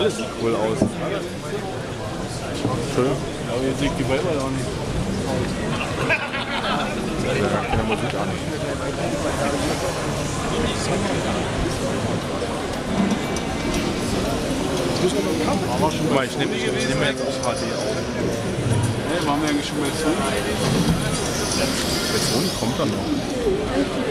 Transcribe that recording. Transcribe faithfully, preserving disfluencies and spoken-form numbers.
Das sieht cool aus. Schön. Aber jetzt liegt die Weiber ja auch nicht. Ja, keine Musik an. Guck mal, ich nehme ich nehme jetzt auch H D auf. Ne, waren wir eigentlich schon bei Sony? Der Sony kommt dann noch.